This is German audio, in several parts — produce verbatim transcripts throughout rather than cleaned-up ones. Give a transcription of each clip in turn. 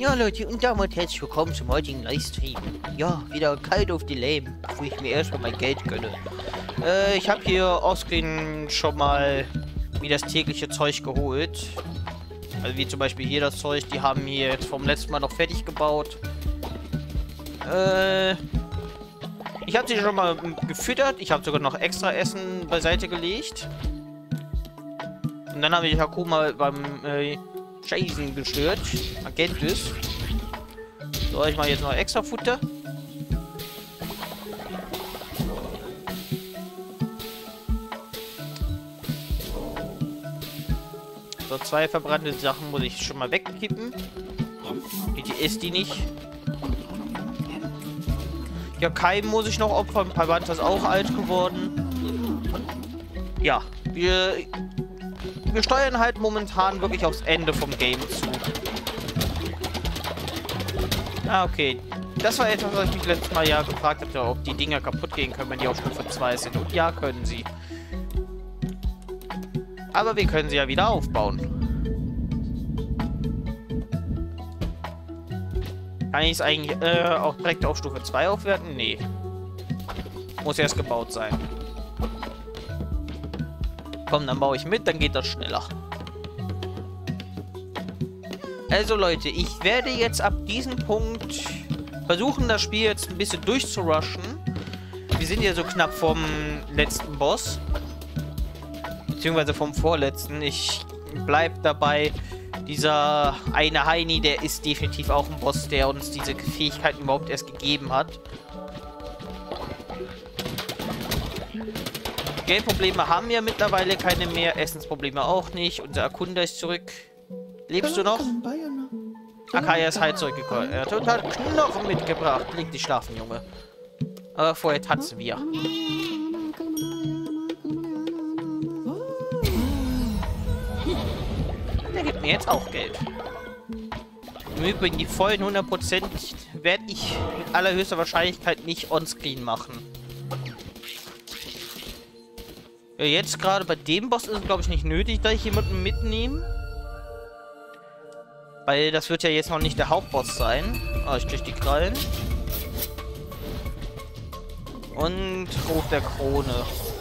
Ja Leute, und damit herzlich willkommen zum heutigen Livestream. Ja, wieder kalt auf die Lame, wo ich mir erstmal mein Geld gönne. Äh, ich habe hier offscreen schon mal wie das tägliche Zeug geholt. Also wie zum Beispiel hier das Zeug, die haben hier jetzt vom letzten Mal noch fertig gebaut. Äh, ich habe sie schon mal gefüttert, ich habe sogar noch extra Essen beiseite gelegt. Und dann habe ich Hakuma beim äh, Chasen gestört. Agentis. So, ich mache jetzt noch extra Futter. So, zwei verbrannte Sachen muss ich schon mal wegkippen. Die isst die nicht. Ja, Kai muss ich noch opfern. Pavanta ist auch alt geworden. Ja, wir... Wir steuern halt momentan wirklich aufs Ende vom Game zu. Ah, okay. Das war etwas, was ich mich letztes Mal ja gefragt hatte, ob die Dinger kaputt gehen können, wenn die auf Stufe zwei sind. Und ja, können sie. Aber wir können sie ja wieder aufbauen. Kann ich es eigentlich äh, auch direkt auf Stufe zwei aufwerten? Nee. Muss erst gebaut sein. Komm, dann baue ich mit, dann geht das schneller. Also Leute, ich werde jetzt ab diesem Punkt versuchen, das Spiel jetzt ein bisschen durchzurushen. Wir sind ja so knapp vom letzten Boss. Beziehungsweise vom vorletzten. Ich bleib dabei. Dieser eine Heini, der ist definitiv auch ein Boss, der uns diese Fähigkeiten überhaupt erst gegeben hat. Geldprobleme haben wir mittlerweile keine mehr. Essensprobleme auch nicht. Unser Erkunder ist zurück. Lebst du noch? Akaya ist halt zurückgekommen. Er hat total Knochen mitgebracht. Leg dich schlafen, Junge. Aber vorher tanzen wir. Der gibt mir jetzt auch Geld. Im Übrigen, die vollen hundert Prozent werde ich mit allerhöchster Wahrscheinlichkeit nicht onscreen machen. Ja, jetzt gerade bei dem Boss ist es, glaube ich, nicht nötig, dass ich jemanden mitnehme. Weil das wird ja jetzt noch nicht der Hauptboss sein. Ah, ich krieg die Krallen. Und Ruf der Krone.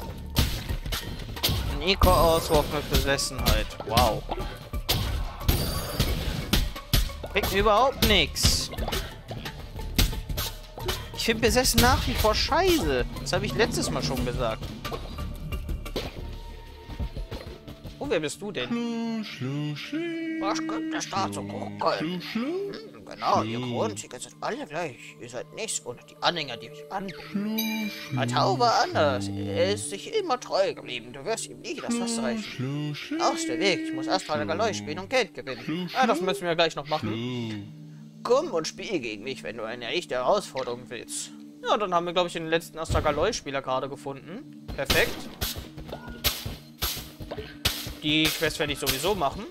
Ein Eco-Auswurf mit Besessenheit. Wow. Kriegt mir überhaupt nichts. Ich finde Besessen nach wie vor scheiße. Das habe ich letztes Mal schon gesagt. Oh, wer bist du denn? Was kommt der Staat zu gucken? Hm, genau, ihr Grundzüge sind alle gleich. Ihr seid nichts ohne die Anhänger, die euch an. Ein Tauber anders. Er ist sich immer treu geblieben. Du wirst ihm nie das Wasser reichen. Aus der Weg. Ich muss erst mal Galoi spielen und Geld gewinnen. Ja, das müssen wir gleich noch machen. Komm und spiel gegen mich, wenn du eine echte Herausforderung willst. Ja, dann haben wir, glaube ich, den letzten Astragaloi-Spieler gerade gefunden. Perfekt. Die Quest werde ich sowieso machen.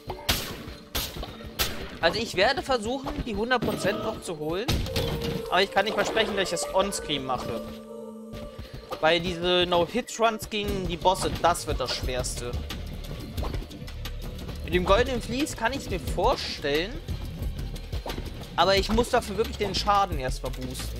Also ich werde versuchen, die hundert Prozent noch zu holen. Aber ich kann nicht versprechen, dass ich es on-screen mache. Weil diese No-Hit-Runs gegen die Bosse, das wird das Schwerste. Mit dem goldenen Vlies kann ich es mir vorstellen. Aber ich muss dafür wirklich den Schaden erst verboosten.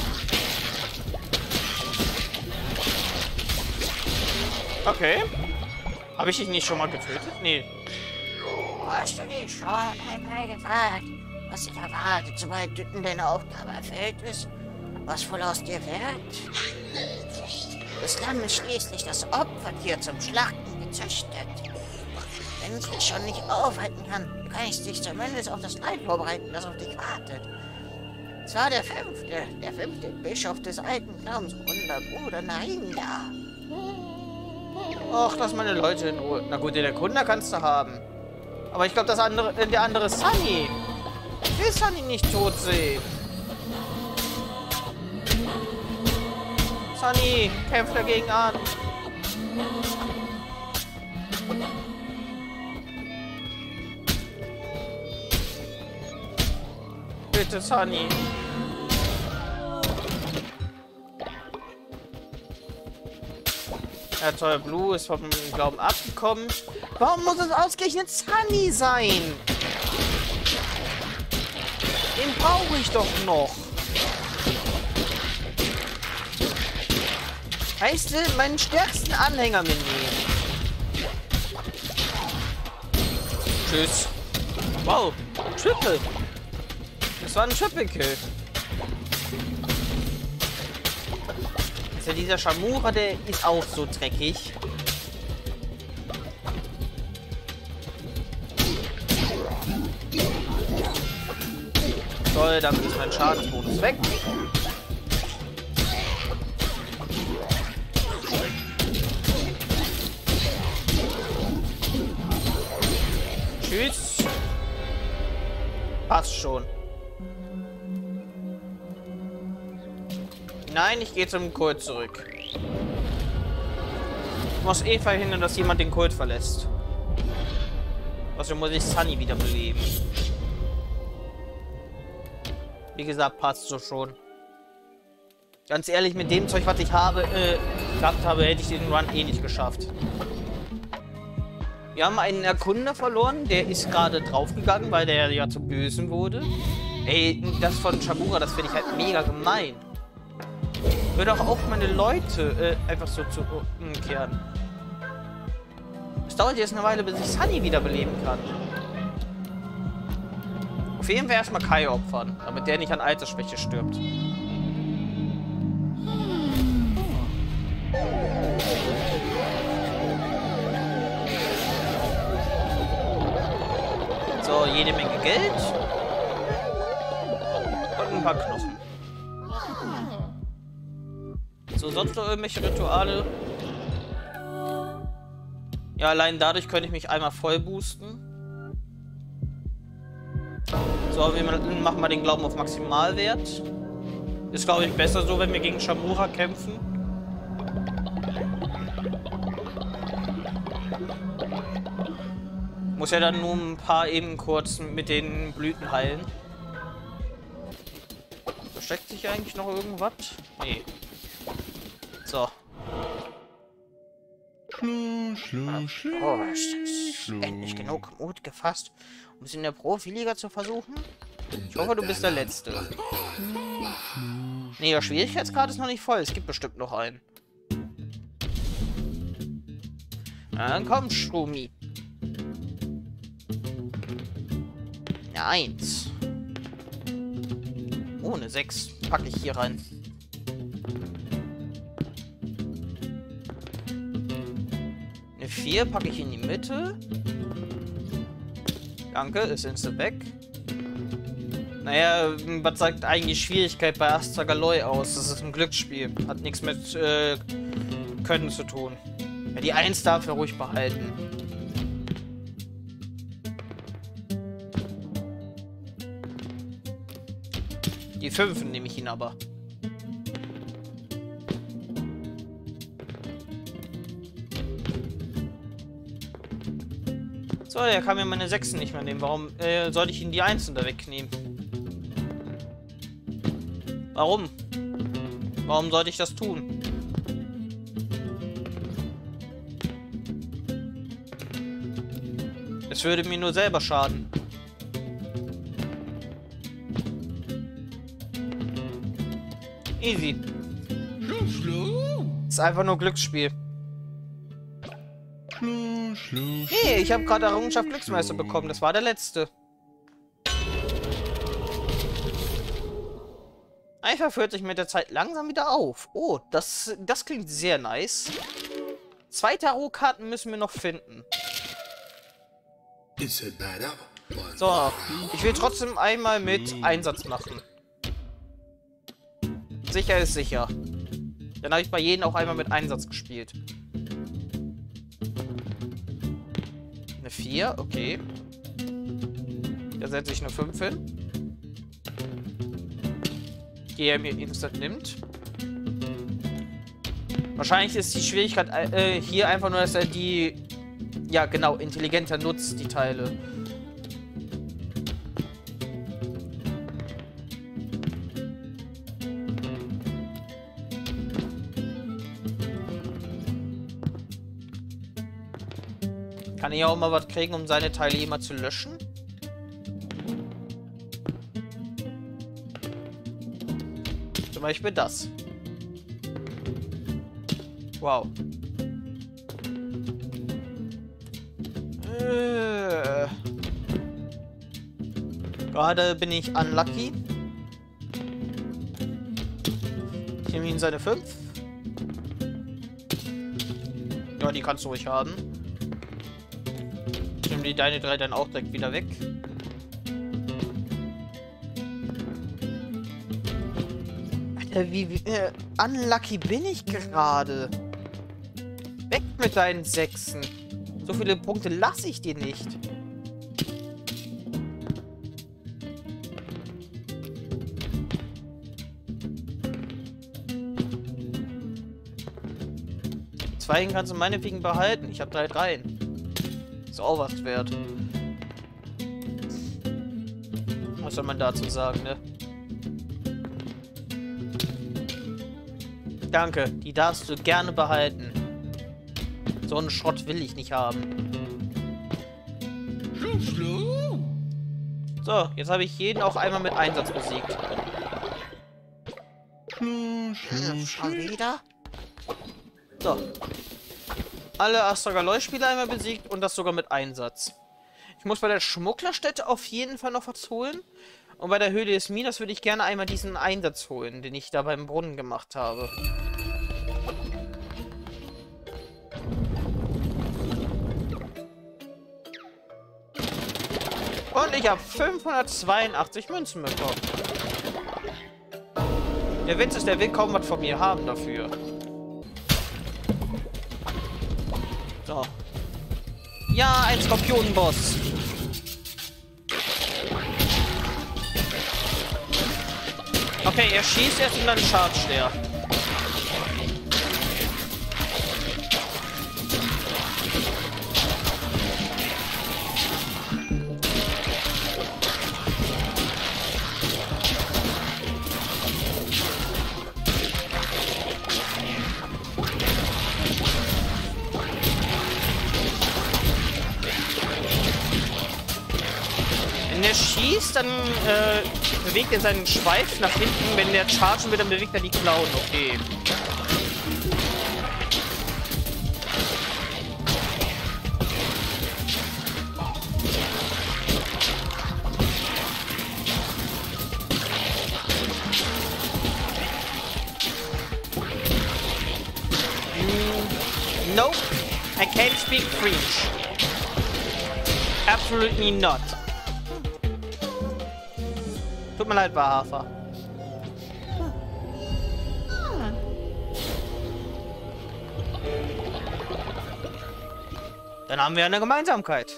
Okay. Habe ich dich nicht schon mal getötet? Nee. Hast du dich schon einmal gefragt, was dich erwartet, sobald du in deine Aufgabe erfüllt ist? Was wohl aus dir wird? Das Lamm ist schließlich das Opfertier zum Schlachten gezüchtet. Wenn ich dich schon nicht aufhalten kann, kann ich dich zumindest auf das Leid vorbereiten, das auf dich wartet. Es war der fünfte, der fünfte Bischof des alten Glaubens, unser Bruder Nainda. Ach, lass meine Leute in Ruhe. Na gut, den Erkunder kannst du haben. Aber ich glaube, das andere, äh, der andere ist Sunny. Ich will Sunny nicht tot sehen. Sunny, kämpf dagegen an. Bitte, Sunny. Ja, toll, Blue ist vom Glauben abgekommen. Warum muss es ausgerechnet Sunny sein? brauche ich doch noch. Heißt du, meinen stärksten Anhänger mitnehmen. Tschüss. Wow, Triple. Das war ein Triple-Kill. Also dieser Shamura, der ist auch so dreckig. Toll, damit ist mein Schadensbonus weg. Tschüss. Passt schon. Nein, ich gehe zum Kult zurück. Ich muss eh verhindern, dass jemand den Kult verlässt. Also muss ich Sunny wiederbeleben. Wie gesagt, passt so schon. Ganz ehrlich, mit dem Zeug, was ich habe, äh, gehabt habe, hätte ich den Run eh nicht geschafft. Wir haben einen Erkunder verloren, der ist gerade draufgegangen, weil der ja zu Bösen wurde. Ey, das von Shamura, das finde ich halt mega gemein. Würde auch auf meine Leute äh, einfach so zu umkehren. Es dauert jetzt eine Weile, bis ich Sunny wiederbeleben kann. Auf jeden Fall erstmal Kai opfern, damit der nicht an Altersschwäche stirbt. So, jede Menge Geld. Und ein paar Knochen. So, sonst noch irgendwelche Rituale? Ja, allein dadurch könnte ich mich einmal voll boosten. So, wir machen mal den Glauben auf Maximalwert. Ist, glaube ich, besser so, wenn wir gegen Shamura kämpfen. Muss ja dann nur ein paar eben kurz mit den Blüten heilen. Versteckt sich eigentlich noch irgendwas? Nee. So. Oh, ist endlich genug Mut gefasst, um es in der Profiliga zu versuchen? Ich hoffe, du bist der Letzte. Nee, der Schwierigkeitsgrad ist noch nicht voll. Es gibt bestimmt noch einen. Na, dann komm, Strumi. Eine Eins. Oh, eine Sechs. Packe ich hier rein. Eine vier packe ich in die Mitte. Danke, ist instant weg. Naja, was sagt eigentlich Schwierigkeit bei Astragaloi aus? Das ist ein Glücksspiel. Hat nichts mit äh, Können zu tun. Ja, die Eins darf er ruhig behalten. Die Fünfen nehme ich ihn aber. So, er kann mir meine Sechsen nicht mehr nehmen. Warum äh, soll ich ihn die Einsen da wegnehmen? Warum? Warum sollte ich das tun? Es würde mir nur selber schaden. Easy. Ist einfach nur Glücksspiel. Hey, ich habe gerade Errungenschaft Glücksmeister bekommen. Das war der letzte. Einfach führt sich mit der Zeit langsam wieder auf. Oh, das, das klingt sehr nice. Zwei Tarotkarten müssen wir noch finden. So, ich will trotzdem einmal mit Einsatz machen. Sicher ist sicher. Dann habe ich bei jedem auch einmal mit Einsatz gespielt. Eine vier, okay. Da setze ich eine fünf hin. Die er mir instant nimmt. Wahrscheinlich ist die Schwierigkeit äh, hier einfach nur, dass er die... Ja, genau, intelligenter nutzt, die Teile. Kann ich auch mal was kriegen, um seine Teile immer zu löschen? Zum Beispiel das. Wow. Äh. Gerade bin ich unlucky. Ich nehme ihn seine fünf. Ja, die kannst du ruhig haben. Ich nehme die deine drei dann auch direkt wieder weg. Alter, wie, wie äh, unlucky bin ich gerade? Weg mit deinen Sechsen. So viele Punkte lasse ich dir nicht. Zwei kannst du meinetwegen behalten. Ich habe drei Dreien. Ist auch was wert. Was soll man dazu sagen, ne? Danke, die darfst du gerne behalten. So einen Schrott will ich nicht haben. So, jetzt habe ich jeden auch einmal mit Einsatz besiegt. Schon wieder? So. Alle Astragaloi-Spieler einmal besiegt und das sogar mit Einsatz. Ich muss bei der Schmugglerstätte auf jeden Fall noch was holen. Und bei der Höhle des Minas würde ich gerne einmal diesen Einsatz holen, den ich da beim Brunnen gemacht habe. Und ich habe fünfhundertzweiundachtzig Münzen bekommen. Der Witz ist, der will kaum was von mir haben dafür. So. Ja, ein Skorpionenboss. Okay, er schießt erst und dann chargt er. Wenn er schießt, dann äh, bewegt er seinen Schweif nach hinten. Wenn der chargen will, dann bewegt er die Klauen. Okay. Mm, nope. I can't speak French. Absolutely not. Tut mir leid, Barhafer. Dann haben wir eine Gemeinsamkeit.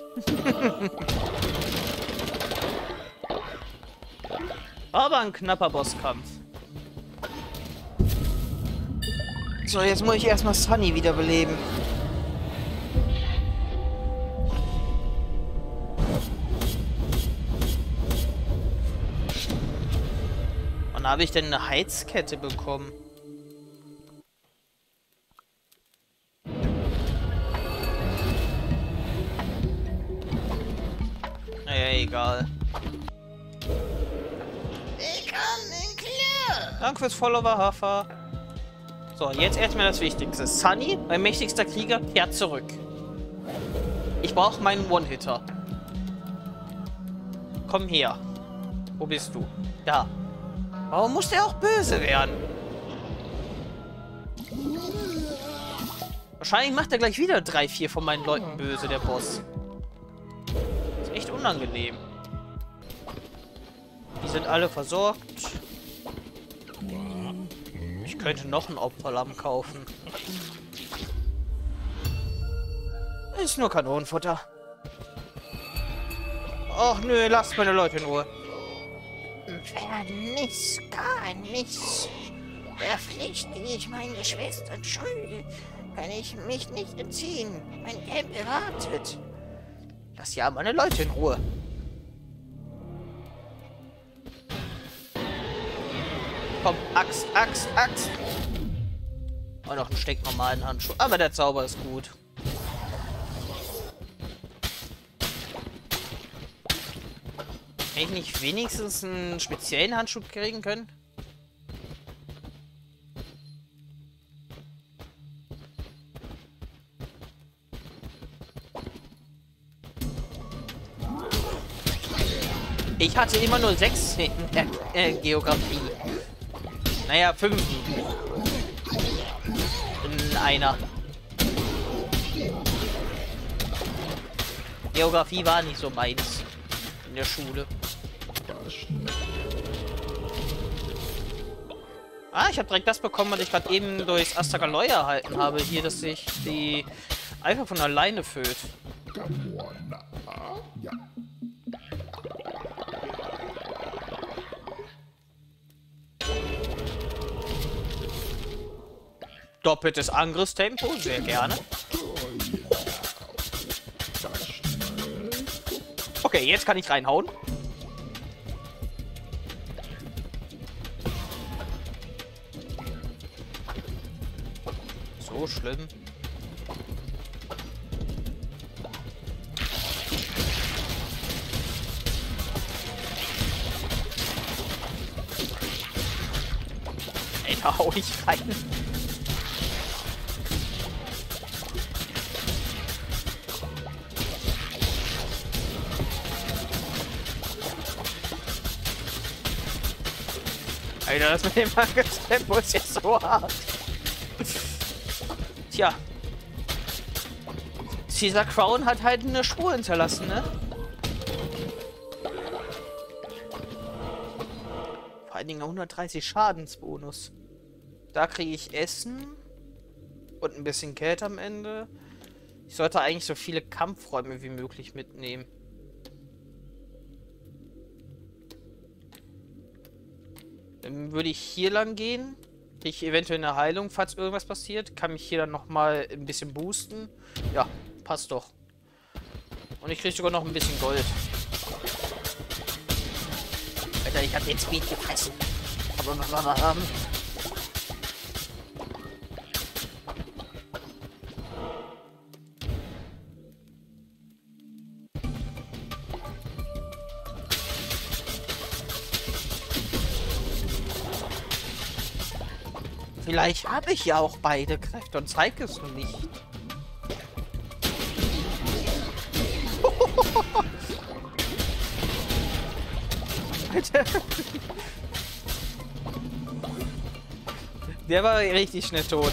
Aber ein knapper Bosskampf. So, jetzt muss ich erstmal Sunny wiederbeleben. Wann habe ich denn eine Heizkette bekommen? Naja, egal. Ich kann nicht klar. Danke fürs Follower, Hafer. So, jetzt erstmal das Wichtigste. Sunny, mein mächtigster Krieger, kehrt zurück. Ich brauche meinen One-Hitter. Komm her. Wo bist du? Da. Warum muss der auch böse werden? Wahrscheinlich macht er gleich wieder drei, vier von meinen Leuten böse, der Boss. Ist echt unangenehm. Die sind alle versorgt. Ich könnte noch ein Opferlamm kaufen. Ist nur Kanonenfutter. Ach nö, lasst meine Leute in Ruhe. Wer nichts, gar nichts. Der Pflicht, die ich meinen Geschwistern schulde, kann ich mich nicht entziehen. Mein Tempel wartet. Lass ja meine Leute in Ruhe. Komm, Axt, Axt, Axt. Und noch einen stinknormalen Handschuh. Aber der Zauber ist gut. Hätte ich nicht wenigstens einen speziellen Handschuh kriegen können? Ich hatte immer nur sechs in äh, äh, Geografie. Naja, fünf. In einer. Geografie war nicht so meins. In der Schule. Ah, ich habe direkt das bekommen, was ich gerade eben durchs Astagaloi erhalten habe. Hier, dass sich die einfach von alleine füllt. Doppeltes Angriffstempo, sehr gerne. Okay, jetzt kann ich reinhauen. So schlimm. Ey, da hau ich rein. Alter, das mit dem Angriffstempo ist jetzt so hart. Tja. Caesar Crown hat halt eine Spur hinterlassen, ne? Vor allen Dingen hundertdreißig Schadensbonus. Da kriege ich Essen. Und ein bisschen Geld am Ende. Ich sollte eigentlich so viele Kampfräume wie möglich mitnehmen. Dann würde ich hier lang gehen. Kriege ich eventuell eine Heilung, falls irgendwas passiert. Kann mich hier dann nochmal ein bisschen boosten. Ja, passt doch. Und ich kriege sogar noch ein bisschen Gold. Alter, ich habe den Speed gefressen. Aber was wir haben. Vielleicht habe ich ja auch beide Kräfte und zeige es nur nicht. Alter. Der war richtig schnell tot.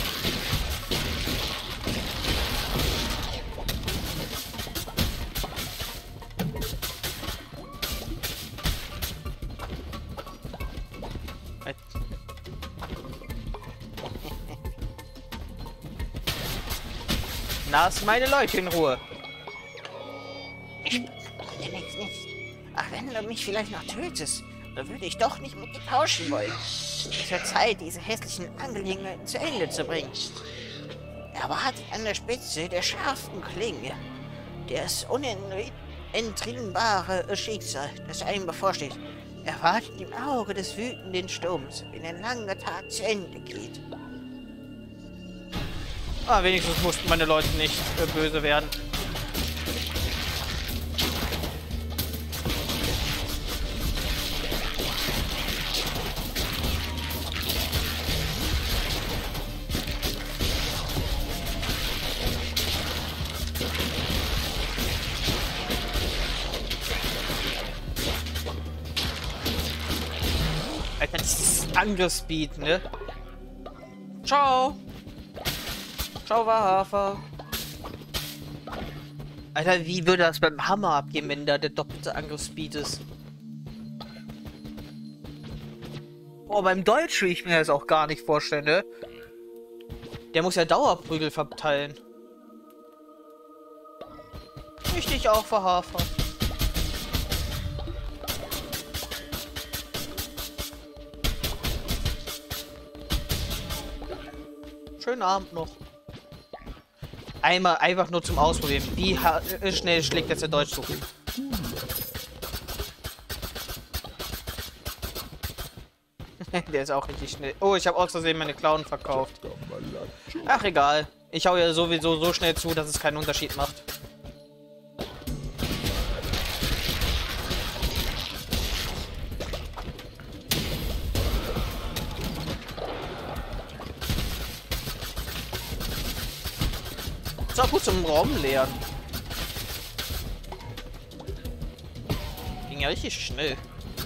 Lass meine Leute in Ruhe. Ich bin nichts nicht. Ach, wenn du mich vielleicht noch tötest, dann würde ich doch nicht mit dir tauschen wollen. Es wird Zeit, diese hässlichen Angelegenheiten zu Ende zu bringen. Er wartet an der Spitze der scharfen Klinge. Das unentrinnbare Schicksal, das einem bevorsteht. Er wartet im Auge des wütenden Sturms, wenn ein langer Tag zu Ende geht. Ah, wenigstens mussten meine Leute nicht äh, böse werden. Alter, dieses Angriffsbeat, ne? Ciao! Ciao, Hafer. Alter, wie würde das beim Hammer abgehen, wenn da der doppelte Angriffsspeed ist? Oh, beim Deutsch will ich mir das auch gar nicht vorstellen, ne? Der muss ja Dauerprügel verteilen. Richtig auch für Hafer. Schönen Abend noch. Einmal einfach nur zum Ausprobieren. Wie äh, schnell schlägt jetzt der Deutschzug? Der ist auch richtig schnell. Oh, ich habe aus Versehen meine Clown verkauft. Ach, egal. Ich hau ja sowieso so schnell zu, dass es keinen Unterschied macht. Ist auch gut zum Raum leeren. Ging ja richtig schnell.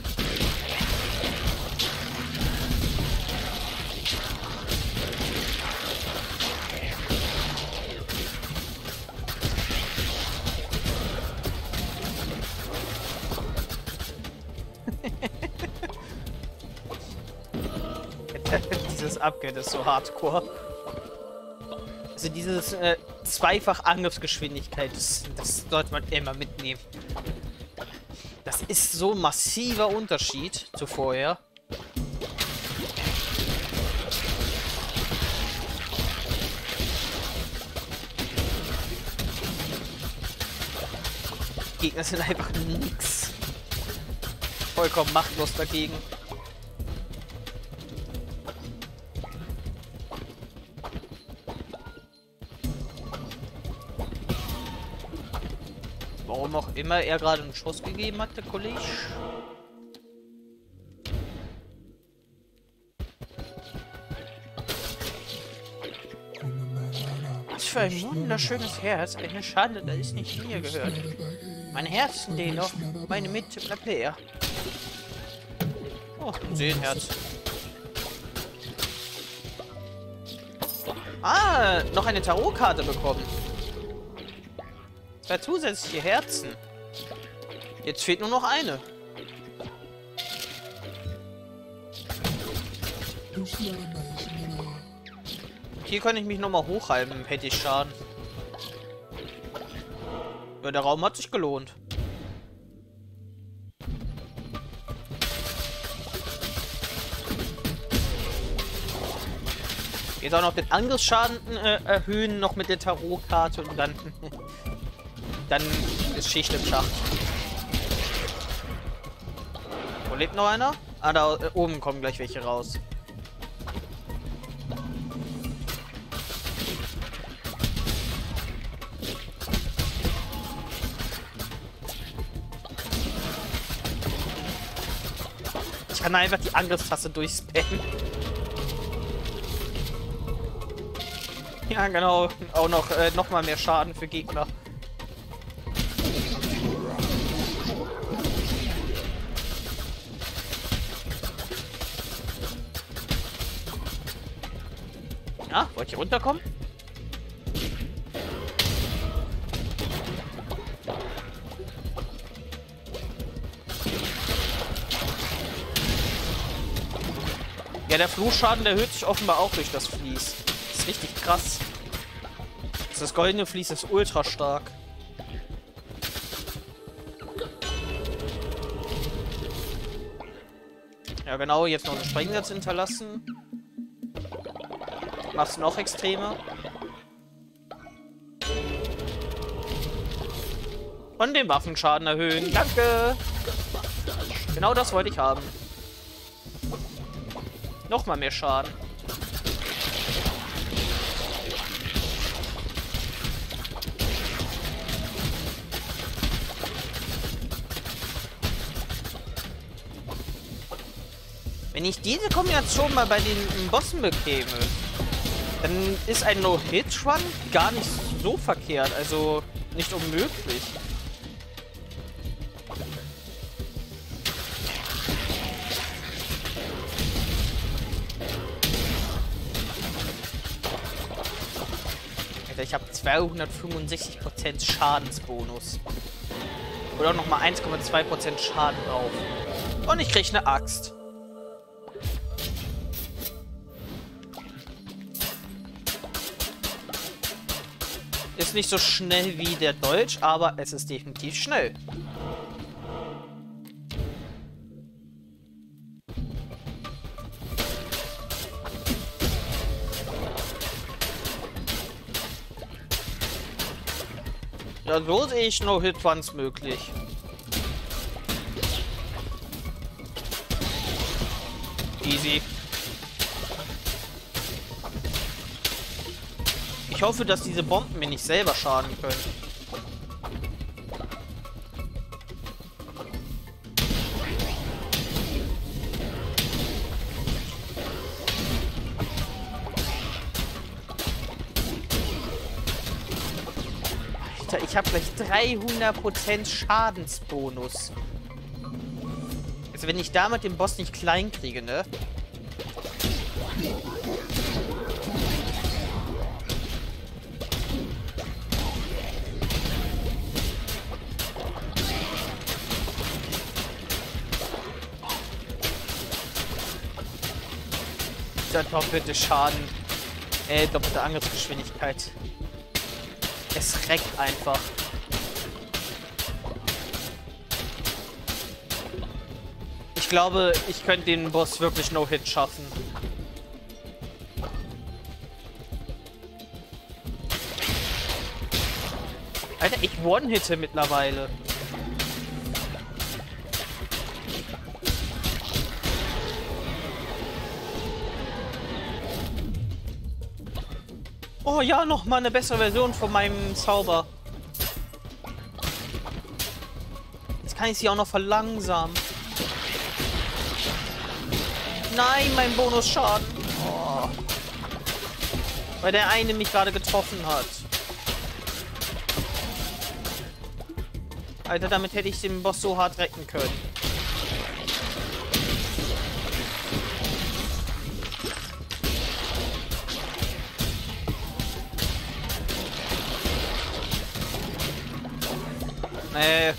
Dieses Upgrade ist so hardcore. Also dieses äh, zweifach Angriffsgeschwindigkeit, das, das sollte man immer mitnehmen. Das ist so ein massiver Unterschied zu vorher. Gegner sind einfach nix. Vollkommen machtlos dagegen. Warum auch immer er gerade einen Schuss gegeben hat, der Kollege. Was für ein wunderschönes Herz. Eine Schande, dass es nicht mir gehört. Mein Herz dennoch, meine Mitte bleibt leer. Oh, ein Seelenherz. Ah, noch eine Tarotkarte bekommen. Zwei zusätzliche Herzen. Jetzt fehlt nur noch eine. Hier kann ich mich nochmal hochhalten, hätte ich Schaden. Ja, der Raum hat sich gelohnt. Jetzt auch noch den Angriffsschaden äh, erhöhen, noch mit der Tarotkarte und dann... Dann ist Schicht im Schacht. Wo lebt noch einer? Ah, da äh, oben kommen gleich welche raus. Ich kann einfach die Angriffstaste durchspammen. Ja, genau. Auch noch, äh, noch mal mehr Schaden für Gegner. Ja, wollt ihr runterkommen? Ja, der Fluchschaden, der erhöht sich offenbar auch durch das Vlies. Das ist richtig krass. Das goldene Vlies ist ultra stark. Ja genau, jetzt noch einen Sprengsatz hinterlassen. Machst du noch extremer. Und den Waffenschaden erhöhen. Danke! Genau das wollte ich haben. Nochmal mehr Schaden. Wenn ich diese Kombination mal bei den Bossen bekäme, dann ist ein No-Hit-Run gar nicht so verkehrt, also nicht unmöglich. Alter, ich habe zweihundertfünfundsechzig Prozent Schadensbonus. Oder nochmal eins Komma zwei Prozent Schaden drauf. Und ich kriege eine Axt. Ist nicht so schnell wie der Dolch, aber es ist definitiv schnell. Ja, so sehe ich No-Hit-Runs möglich. Easy. Ich hoffe, dass diese Bomben mir nicht selber schaden können. Alter, ich habe gleich dreihundert Prozent Schadensbonus. Also wenn ich damit den Boss nicht klein kriege, ne? Der doppelte Schaden. Äh, doppelte Angriffsgeschwindigkeit. Es reckt einfach. Ich glaube, ich könnte den Boss wirklich No-Hit schaffen. Alter, ich One-Hitte mittlerweile. Oh ja, noch mal eine bessere Version von meinem Zauber. Jetzt kann ich sie auch noch verlangsamen. Nein, mein Bonusschaden. Oh. Weil der eine mich gerade getroffen hat. Alter, damit hätte ich den Boss so hart retten können. Äh.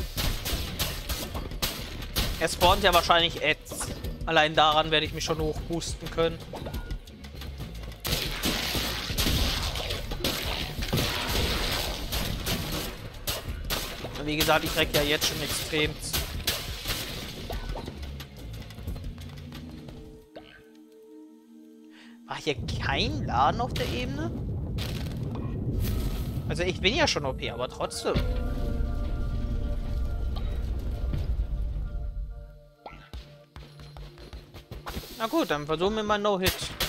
Er spawnt ja wahrscheinlich Ads. Allein daran werde ich mich schon hochboosten können. Wie gesagt, ich recke ja jetzt schon extrem. War hier kein Laden auf der Ebene? Also ich bin ja schon O P, aber trotzdem. Na gut, dann versuchen wir mal No-Hit.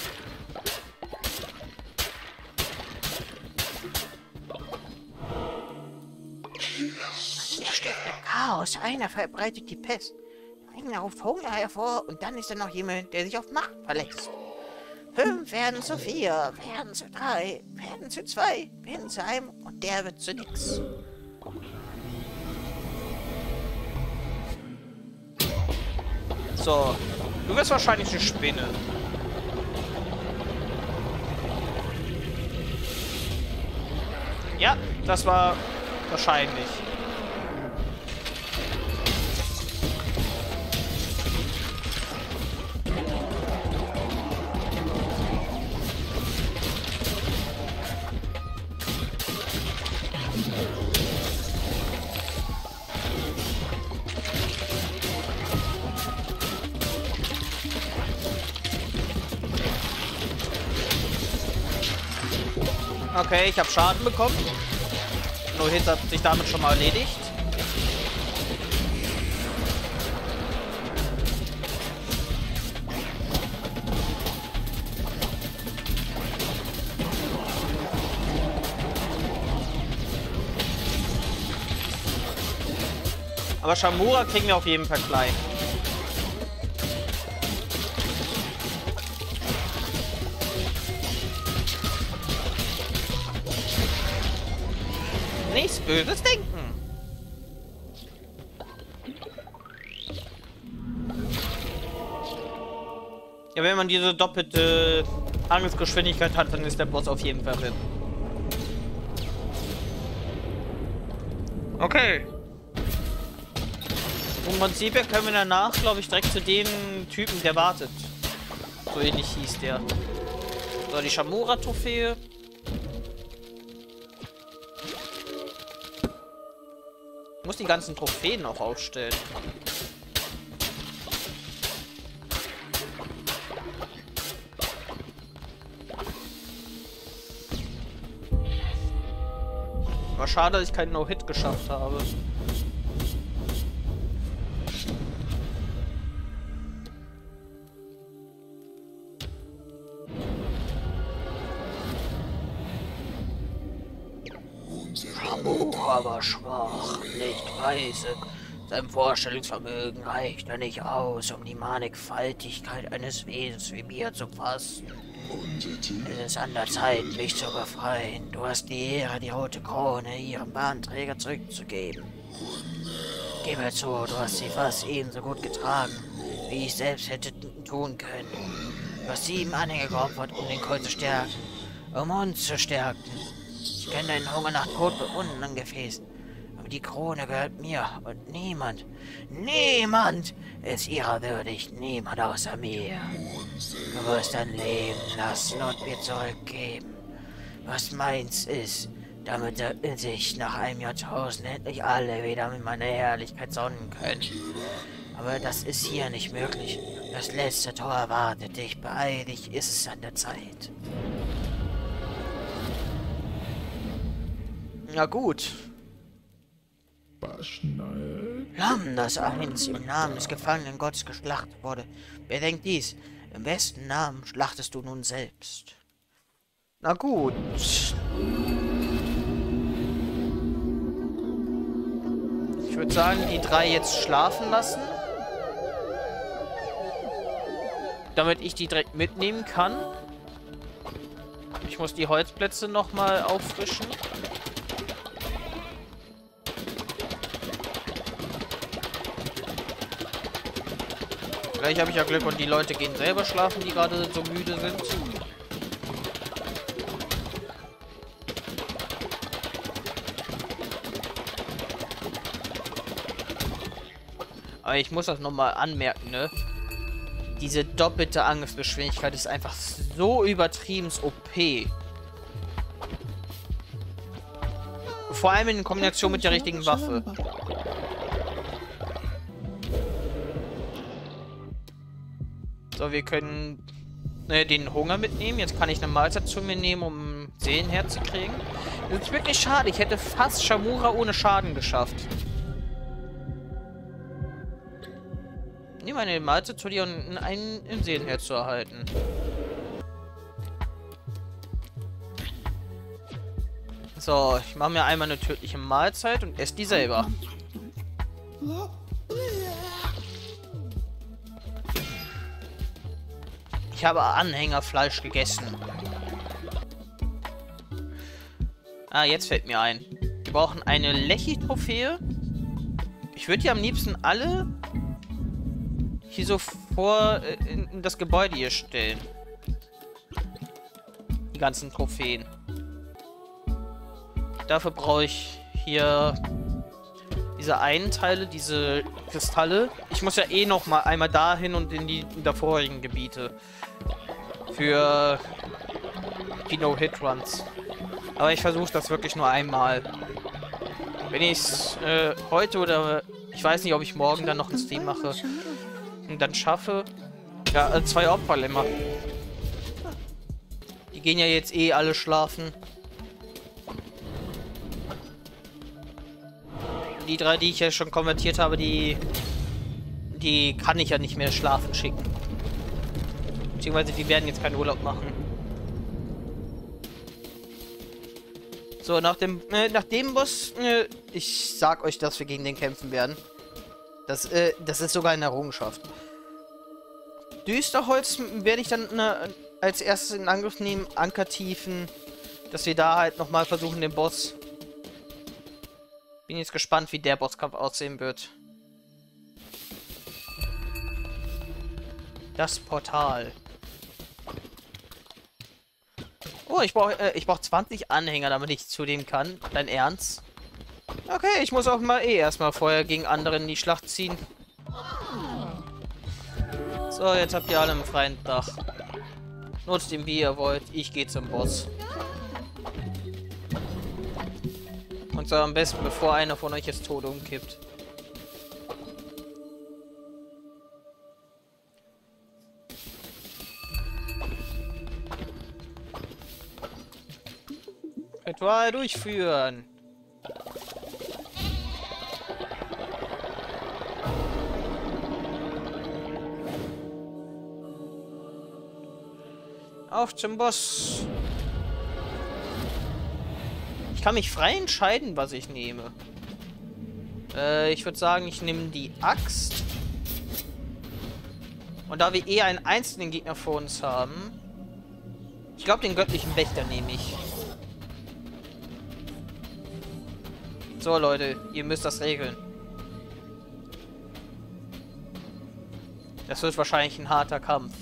Er stiftet Chaos. Einer verbreitet die Pest. Einer ruft Hunger hervor und dann ist da noch jemand, der sich auf Macht verlässt. Fünf werden zu vier, werden zu drei, werden zu zwei, werden zu einem und der wird zu nix. So. Du wirst wahrscheinlich eine Spinne. Ja, das war wahrscheinlich. Okay, ich habe Schaden bekommen. No-Hit hat sich damit schon mal erledigt. Aber Shamura kriegen wir auf jeden Fall gleich. Nichts Böses denken. Ja, wenn man diese doppelte Angriffsgeschwindigkeit hat, dann ist der Boss auf jeden Fall drin. Okay. Im Prinzip können wir danach, glaube ich, direkt zu dem Typen, der wartet. So ähnlich hieß der. So, die Shamura-Trophäe. Ich muss die ganzen Trophäen noch aufstellen. War schade, dass ich keinen No-Hit geschafft habe. Shamura war schwach, nicht weise. Sein Vorstellungsvermögen reichte nicht aus, um die Mannigfaltigkeit eines Wesens wie mir zu fassen. Es ist an der Zeit, mich zu befreien. Du hast die Ehre, die rote Krone ihrem Bahnträger zurückzugeben. Gebe zu, du hast sie fast ebenso gut getragen, wie ich selbst hätte tun können. Du hast sieben Anhänger geopfert, um den Kult zu stärken, um uns zu stärken. Ich kenne deinen Hunger nach Tod unten an Gefäßen. Aber die Krone gehört mir und niemand, niemand ist ihrer würdig, niemand außer mir. Du wirst dein Leben lassen und mir zurückgeben, was meins ist, damit sich nach einem Jahrtausend endlich alle wieder mit meiner Herrlichkeit sonnen können. Aber das ist hier nicht möglich. Das letzte Tor wartet dich. Beeil dich, ist es an der Zeit. Na gut. Lamm, das einst im Namen des gefallenen Gottes geschlachtet wurde. Bedenkt dies. Im besten Namen schlachtest du nun selbst. Na gut. Ich würde sagen, die drei jetzt schlafen lassen. Damit ich die direkt mitnehmen kann. Ich muss die Holzplätze nochmal auffrischen. Vielleicht habe ich ja Glück und die Leute gehen selber schlafen, die gerade so müde sind. Aber ich muss das nochmal anmerken, ne? Diese doppelte Angriffsgeschwindigkeit ist einfach so übertrieben O P. Vor allem in Kombination mit der richtigen Waffe. So, wir können ne, den Hunger mitnehmen. Jetzt kann ich eine Mahlzeit zu mir nehmen, um Seelen herzukriegen. Das ist wirklich schade. Ich hätte fast Shamura ohne Schaden geschafft. Nehme eine Mahlzeit zu dir und einen im Seelenherz zu erhalten. So, ich mache mir einmal eine tödliche Mahlzeit und esse die selber. Ich habe Anhängerfleisch gegessen. Ah, jetzt fällt mir ein. Wir brauchen eine Lechi-Trophäe. Ich würde die am liebsten alle hier so vor äh, in, in das Gebäude hier stellen. Die ganzen Trophäen. Dafür brauche ich hier diese einen Teile, diese Kristalle. Ich muss ja eh noch mal einmal dahin und in die davorigen Gebiete. Für die No-Hit-Runs. Aber ich versuche das wirklich nur einmal. Wenn ich es äh, heute oder ich weiß nicht, ob ich morgen dann noch ein Stream mache und dann schaffe. Ja, äh, zwei Opferlämmer. Die gehen ja jetzt eh alle schlafen. Die drei, die ich ja schon konvertiert habe, die die kann ich ja nicht mehr schlafen schicken. Beziehungsweise die werden jetzt keinen Urlaub machen. So, nach dem äh, nach dem Boss, äh, ich sag euch, dass wir gegen den kämpfen werden. Das, äh, das ist sogar eine Errungenschaft. Düsterholz werde ich dann äh, als erstes in Angriff nehmen. Ankertiefen, dass wir da halt nochmal versuchen, den Boss. Bin jetzt gespannt, wie der Bosskampf aussehen wird. Das Portal. Oh, ich brauche äh, ich brauche zwanzig Anhänger, damit ich zu dem kann. Dein Ernst? Okay, ich muss auch mal eh erstmal vorher gegen andere in die Schlacht ziehen. So, jetzt habt ihr alle einen freien Tag. Nutzt ihn, wie ihr wollt. Ich gehe zum Boss. Und zwar am besten, bevor einer von euch jetzt tot umkippt. Ritual durchführen. Auf zum Boss. Ich kann mich frei entscheiden, was ich nehme. Äh, ich würde sagen, ich nehme die Axt. Und da wir eh einen einzelnen Gegner vor uns haben... Ich glaube, den göttlichen Wächter nehme ich. So, Leute, ihr müsst das regeln. Das wird wahrscheinlich ein harter Kampf.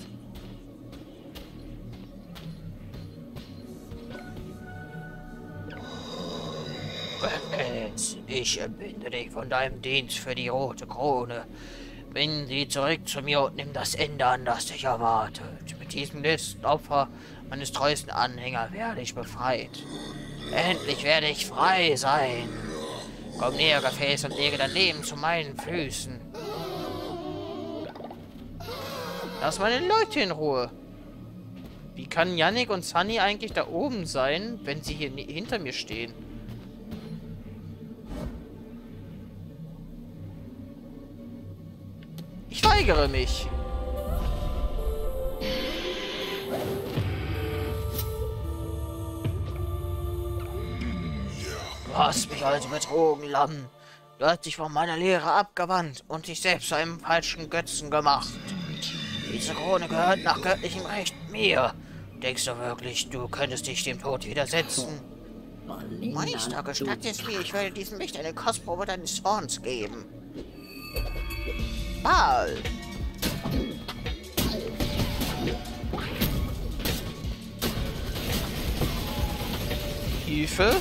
Ich entbinde dich von deinem Dienst für die Rote Krone. Bring sie zurück zu mir und nimm das Ende an, das dich erwartet. Mit diesem letzten Opfer meines treuesten Anhängers werde ich befreit. Endlich werde ich frei sein. Komm näher, Gefäß, und lege dein Leben zu meinen Füßen. Lass meine Leute in Ruhe. Wie kann Yannick und Sunny eigentlich da oben sein, wenn sie hier hinter mir stehen? Ich weigere mich. Du hast mich also betrogen, Lamm. Du hast dich von meiner Lehre abgewandt und dich selbst zu einem falschen Götzen gemacht. Diese Krone gehört nach göttlichem Recht mir. Denkst du wirklich, du könntest dich dem Tod widersetzen? Meister, gestatte es mir, ich werde diesem Licht eine Kostprobe deines Zorns geben. Ball! Hilfe?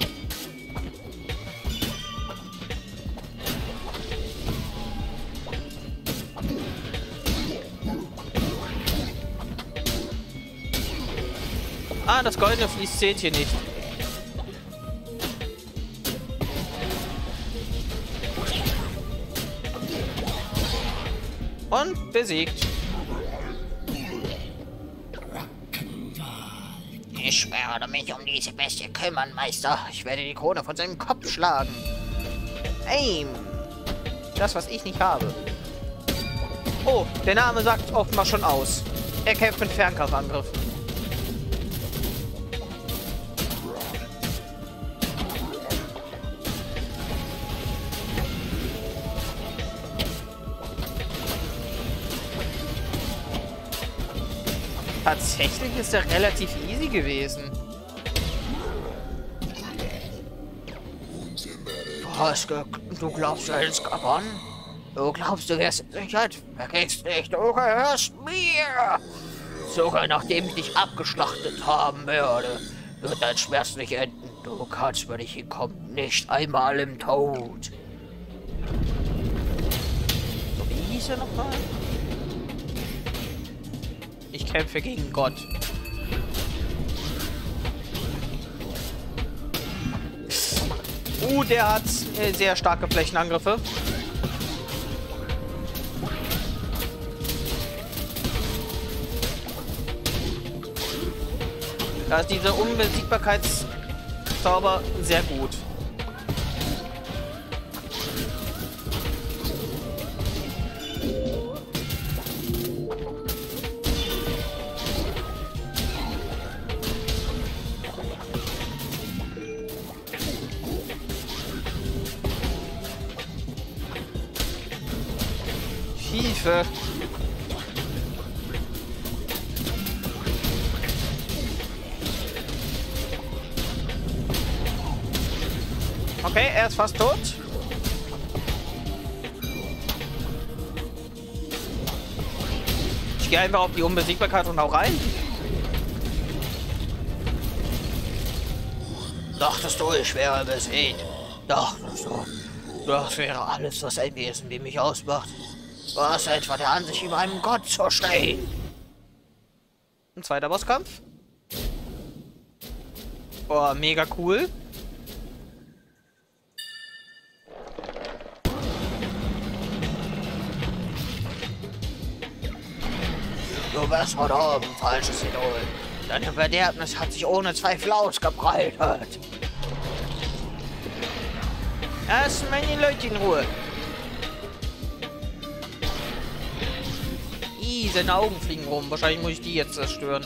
Ah, das goldene Vlies zählt hier nicht. Und besiegt. Ich werde mich um diese Bestie kümmern, Meister. Ich werde die Krone von seinem Kopf schlagen. Aim. Das, was ich nicht habe. Oh, der Name sagt offenbar schon aus. Er kämpft mit Fernkampfangriff. Tatsächlich ist er relativ easy gewesen. Was, du glaubst, er ist gewonnen? Du glaubst, du wärst in Sicherheit? Vergiss nicht, du gehörst mir! Sogar nachdem ich dich abgeschlachtet haben werde, wird dein Schmerz nicht enden. Du kannst mir nicht hinkommen, nicht einmal im Tod. So, wie hieß er nochmal? Ich kämpfe gegen Gott. Uh, der hat äh, sehr starke Flächenangriffe. Da ist diese Unbesiegbarkeitszauber sehr gut. Hilfe! Okay, er ist fast tot. Ich gehe einfach auf die Unbesiegbarkeit und hau rein. Dachtest du, ich wäre besiegt? Dachtest du, das wäre alles, was ein Wesen wie mich ausmacht? Was etwa der Ansicht, über einem Gott zu stehen? Ein zweiter Bosskampf. Oh, mega cool. Du wirst verdorben, falsches Idol. Deine Verderbnis hat sich ohne Zweifel ausgebreitet. Lass meine Leute in Ruhe. Ih, seine Augen fliegen rum. Wahrscheinlich muss ich die jetzt zerstören.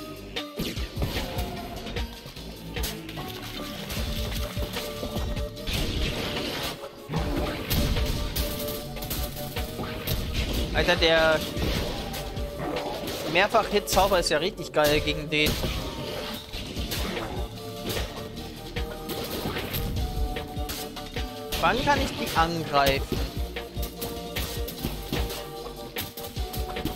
Alter, der Mehrfach-Hit-Zauber ist ja richtig geil gegen den. Wann kann ich die angreifen?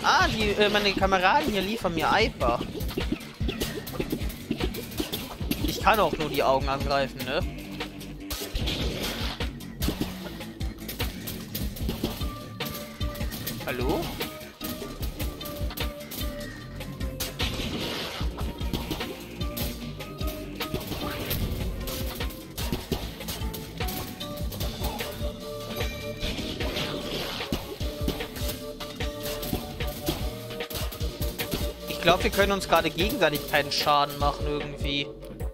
Ah, die, äh, meine Kameraden hier liefern mir Eiper. Ich kann auch nur die Augen angreifen, ne? Hallo? Ich glaube, wir können uns gerade gegenseitig keinen Schaden machen irgendwie.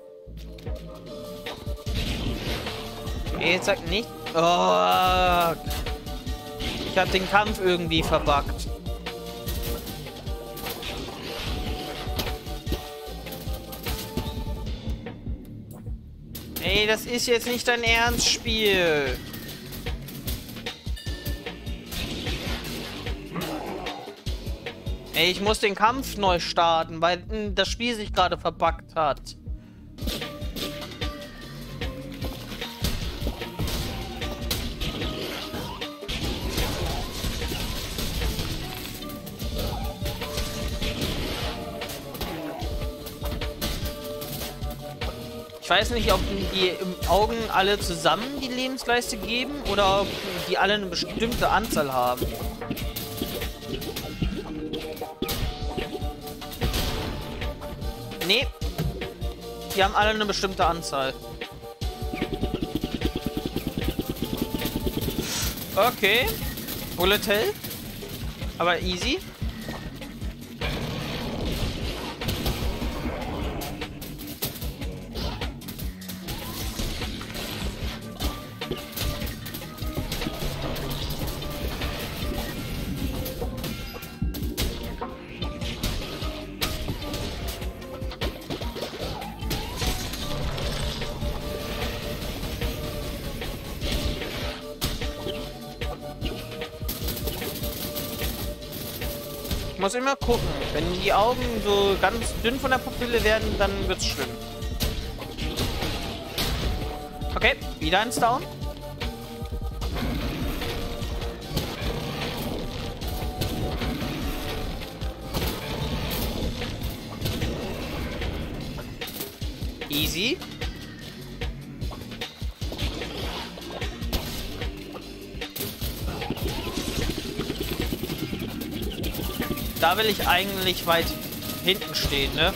Jetzt sagt nicht. Oh. Ich habe den Kampf irgendwie verbuggt. Ey, das ist jetzt nicht dein Ernstspiel. Ey, ich muss den Kampf neu starten, weil mh, das Spiel sich gerade verbuggt hat. Ich weiß nicht, ob die im Augen alle zusammen die Lebensleiste geben oder ob die alle eine bestimmte Anzahl haben. Nee. Die haben alle eine bestimmte Anzahl. Okay. Bullet Hell. Aber easy. Ich muss immer gucken. Wenn die Augen so ganz dünn von der Pupille werden, dann wird's schlimm. Okay, wieder eins down. Easy. Da will ich eigentlich weit hinten stehen, ne?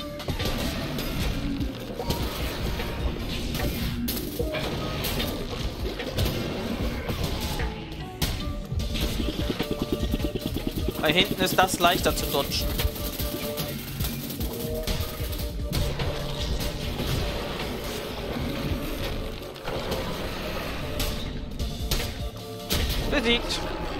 Weil hinten ist das leichter zu dodgen. Besiegt.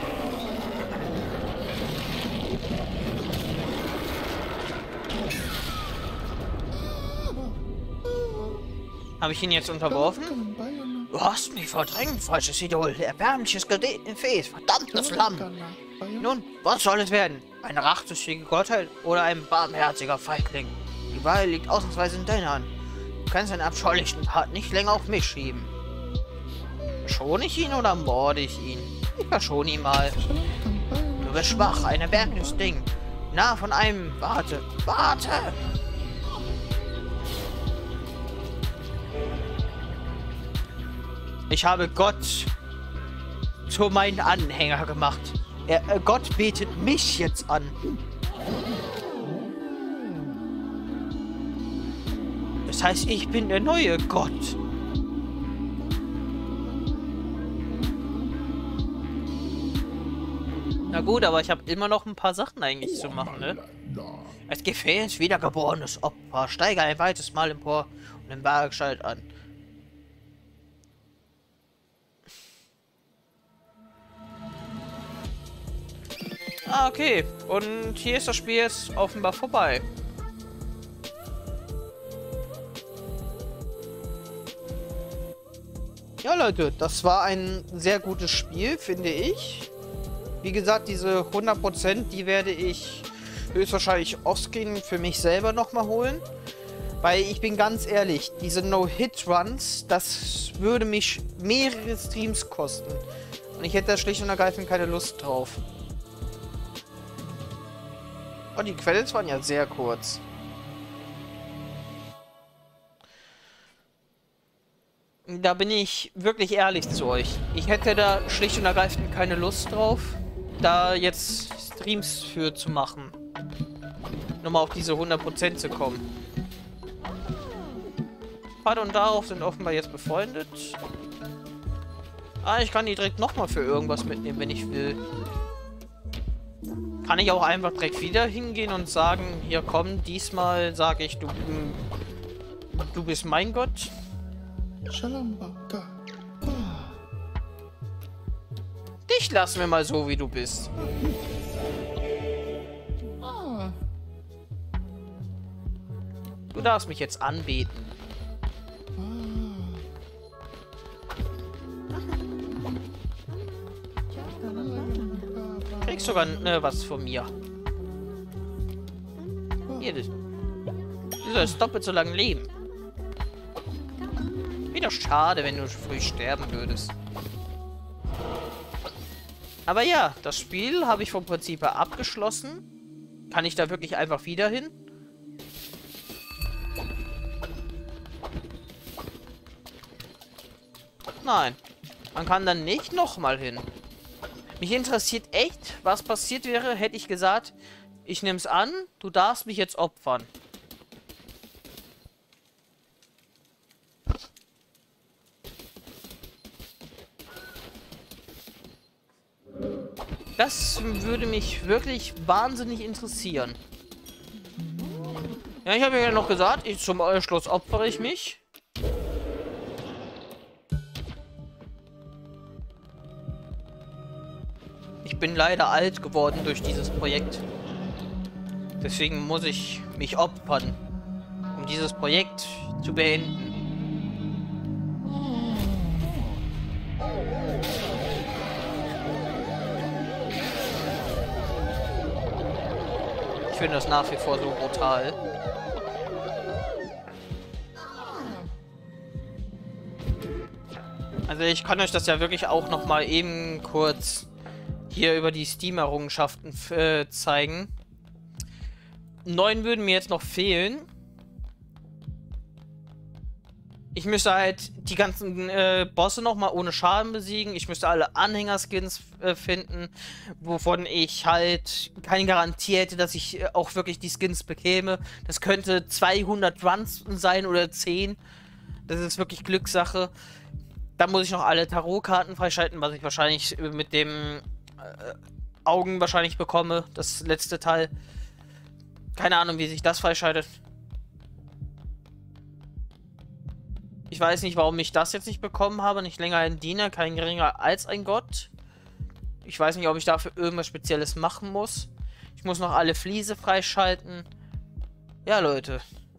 Habe ich ihn jetzt unterworfen? Du hast mich verdrängt, falsches Idol. Erbärmliches Gefäß, verdammtes Lamm. Nun, was soll es werden? Eine rachsüchtige Gottheit oder ein barmherziger Feigling? Die Wahl liegt ausnahmsweise in deiner Hand. Du kannst deine abscheulichen Tat nicht länger auf mich schieben. Verschone ich ihn oder morde ich ihn? Ich verschone ihn mal. Du bist schwach, ein erbärmliches Ding. Nah von einem... Warte, warte! Ich habe Gott zu meinen Anhänger gemacht. Er, äh, Gott betet mich jetzt an. Das heißt, ich bin der neue Gott. Na gut, aber ich habe immer noch ein paar Sachen eigentlich zu machen, ne? Als Gefäß wiedergeborenes Opfer. Steige ein weites Mal empor und den Bergschalt an. Ah, okay. Und hier ist das Spiel jetzt offenbar vorbei. Ja, Leute, das war ein sehr gutes Spiel, finde ich. Wie gesagt, diese hundert Prozent, die werde ich höchstwahrscheinlich offscreen für mich selber nochmal holen. Weil ich bin ganz ehrlich, diese No-Hit-Runs, das würde mich mehrere Streams kosten. Und ich hätte da schlicht und ergreifend keine Lust drauf. Oh, die Credits waren ja sehr kurz. Da bin ich wirklich ehrlich zu euch. Ich hätte da schlicht und ergreifend keine Lust drauf, da jetzt Streams für zu machen. Nur mal auf diese hundert Prozent zu kommen. Vater und darauf sind offenbar jetzt befreundet. Ah, ich kann die direkt nochmal für irgendwas mitnehmen, wenn ich will. Kann ich auch einfach direkt wieder hingehen und sagen, hier komm, diesmal sage ich, du, du bist mein Gott. Dich lassen wir mal so, wie du bist. Du darfst mich jetzt anbeten. Kriegst sogar ne, was von mir. Hier, du sollst doppelt so lange leben. Wieder schade, wenn du früh sterben würdest. Aber ja, das Spiel habe ich vom Prinzip her abgeschlossen. Kann ich da wirklich einfach wieder hin? Nein. Man kann dann nicht nochmal hin. Mich interessiert echt, was passiert wäre, hätte ich gesagt, ich nehme es an, du darfst mich jetzt opfern. Das würde mich wirklich wahnsinnig interessieren. Ja, ich habe ja noch gesagt, ich, zum Schluss opfere ich mich. Ich bin leider alt geworden durch dieses Projekt. Deswegen muss ich mich opfern, um dieses Projekt zu beenden. Ich finde das nach wie vor so brutal. Also ich kann euch das ja wirklich auch noch mal eben kurz hier über die Steam-Errungenschaften äh, zeigen. Neun würden mir jetzt noch fehlen. Ich müsste halt die ganzen äh, Bosse nochmal ohne Schaden besiegen. Ich müsste alle Anhängerskins äh, finden, wovon ich halt keine Garantie hätte, dass ich äh, auch wirklich die Skins bekäme. Das könnte zweihundert Runs sein oder zehn. Das ist wirklich Glückssache. Dann muss ich noch alle Tarotkarten freischalten, was ich wahrscheinlich äh, mit dem äh, Augen wahrscheinlich bekomme. Das letzte Teil. Keine Ahnung, wie sich das freischaltet. Ich weiß nicht, warum ich das jetzt nicht bekommen habe. Nicht länger ein Diener, kein geringer als ein Gott. Ich weiß nicht, ob ich dafür irgendwas Spezielles machen muss. Ich muss noch alle Fliese freischalten. Ja, Leute.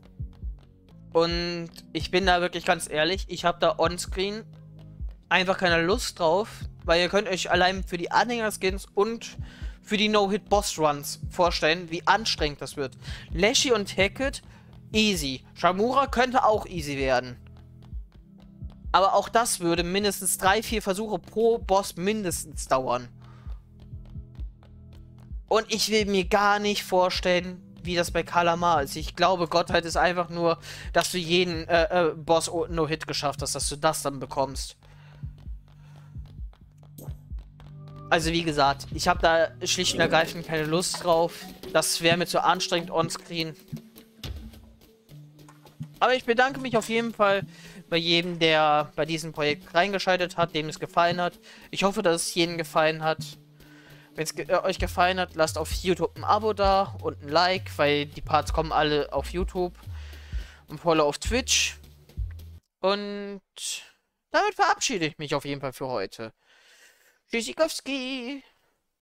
Und ich bin da wirklich ganz ehrlich. Ich habe da onscreen einfach keine Lust drauf. Weil ihr könnt euch allein für die Anhänger-Skins und für die No-Hit-Boss-Runs vorstellen, wie anstrengend das wird. Leshy und Hackett, easy. Shamura könnte auch easy werden. Aber auch das würde mindestens drei, vier Versuche pro Boss mindestens dauern. Und ich will mir gar nicht vorstellen, wie das bei Kalamar ist. Ich glaube, Gottheit ist einfach nur, dass du jeden äh, äh, Boss No-Hit geschafft hast, dass du das dann bekommst. Also wie gesagt, ich habe da schlicht und ergreifend keine Lust drauf. Das wäre mir zu anstrengend onscreen. Aber ich bedanke mich auf jeden Fall bei jedem, der bei diesem Projekt reingeschaltet hat, dem es gefallen hat. Ich hoffe, dass es jedem gefallen hat. Wenn es ge äh, euch gefallen hat, lasst auf YouTube ein Abo da und ein Like, weil die Parts kommen alle auf YouTube. Und Follow auf Twitch. Und damit verabschiede ich mich auf jeden Fall für heute. Tschüssikowski!